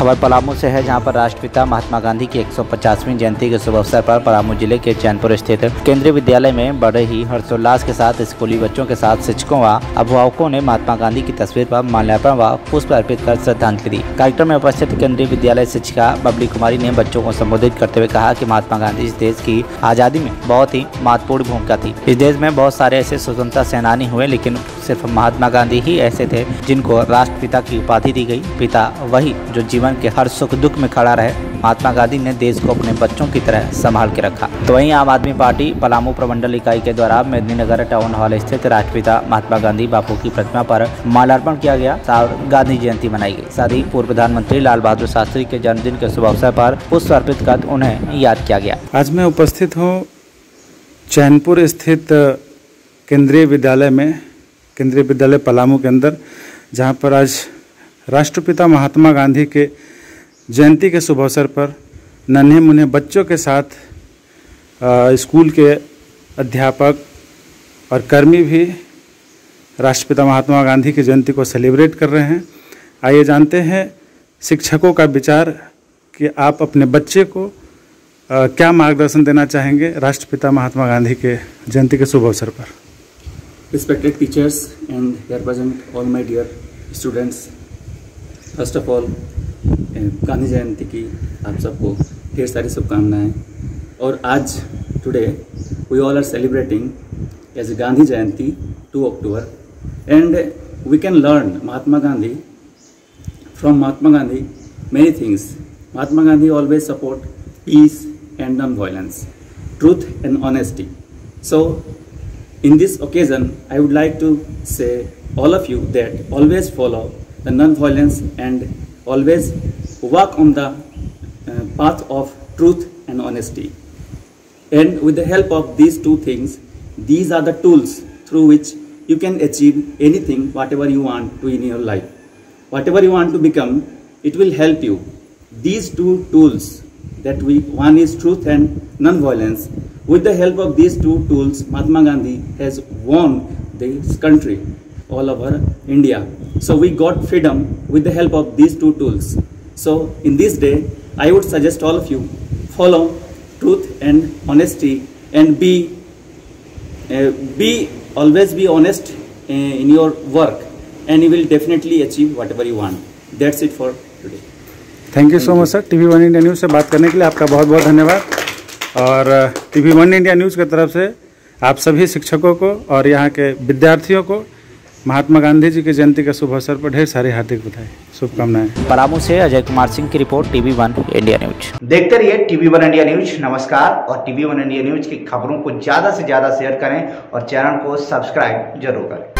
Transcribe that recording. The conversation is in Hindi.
खबर पलामू से है, जहां पर राष्ट्रपिता महात्मा गांधी की 150वीं जयंती के शुभ अवसर पर पलामू जिले के चैनपुर स्थित केंद्रीय विद्यालय में बड़े ही हर्षोल्लास के साथ स्कूली बच्चों के साथ शिक्षकों व अभिभावकों ने महात्मा गांधी की तस्वीर पर माल्यार्पण व पुष्प अर्पित कर श्रद्धांजलि दी। कार्यक्रम में उपस्थित केंद्रीय विद्यालय शिक्षिका बबली कुमारी ने बच्चों को संबोधित करते हुए कहा कि महात्मा गांधी इस देश की आजादी में बहुत ही महत्वपूर्ण भूमिका थी। इस देश में बहुत सारे ऐसे स्वतंत्रता सेनानी हुए, लेकिन सिर्फ महात्मा गांधी ही ऐसे थे जिनको राष्ट्रपिता की उपाधि दी गई। पिता वही जो जीवन के हर सुख दुख में खड़ा रहे। महात्मा गांधी ने देश को अपने बच्चों की तरह संभाल के रखा। तो वहीं आम आदमी पार्टी पलामू प्रमंडल इकाई के द्वारा मेदिनीनगर टाउन हॉल स्थित राष्ट्रपिता महात्मा गांधी बापू की प्रतिमा पर माल्यार्पण किया गया और गांधी जयंती मनाई गई। साथ ही पूर्व प्रधानमंत्री लाल बहादुर शास्त्री के जन्मदिन के शुभ अवसर पर पुष्प अर्पित कर उन्हें याद किया गया। आज मैं उपस्थित हूँ चैनपुर स्थित केंद्रीय विद्यालय में, केंद्रीय विद्यालय पलामू के अंदर, जहाँ पर आज राष्ट्रपिता महात्मा गांधी के जयंती के शुभ अवसर पर नन्हे मुन्ने बच्चों के साथ स्कूल के अध्यापक और कर्मी भी राष्ट्रपिता महात्मा गांधी की जयंती को सेलिब्रेट कर रहे हैं। आइए जानते हैं शिक्षकों का विचार कि आप अपने बच्चे को क्या मार्गदर्शन देना चाहेंगे राष्ट्रपिता महात्मा गांधी के जयंती के शुभ अवसर पर। Respected teachers and here present all my dear students, first of all Gandhi जयंती की आप सबको ढेर सारी शुभकामनाएं। और आज today we all are celebrating as Gandhi Jayanti 2 October and we can learn Mahatma Gandhi from Mahatma Gandhi many things. Mahatma Gandhi always support peace and non-violence, truth and honesty. So in this occasion, I would like to say all of you that always follow the non-violence and always walk on the path of truth and honesty. And with the help of these two things, these are the tools through which you can achieve anything, whatever you want to in your life. Whatever you want to become, it will help you. These two tools that one is truth and non-violence. With the help of these two tools, Mahatma Gandhi has won this country all over India. So we got freedom with the help of these two tools. So in this day, I would suggest all of you follow truth and honesty and always be honest in your work, and you will definitely achieve whatever you want. That's it for today. Thank you so much sir. TV1 India news से बात करने के लिए आपका बहुत बहुत धन्यवाद। और TV1 इंडिया न्यूज़ की तरफ से आप सभी शिक्षकों को और यहाँ के विद्यार्थियों को महात्मा गांधी जी की जयंती के शुभ अवसर पर ढेर सारी हार्दिक बधाई, शुभकामनाएं। पलामू से अजय कुमार सिंह की रिपोर्ट, TV1 इंडिया न्यूज। देखते रहिए TV1 इंडिया न्यूज। नमस्कार। और TV1 इंडिया न्यूज की खबरों को ज़्यादा से ज़्यादा शेयर करें और चैनल को सब्सक्राइब जरूर करें।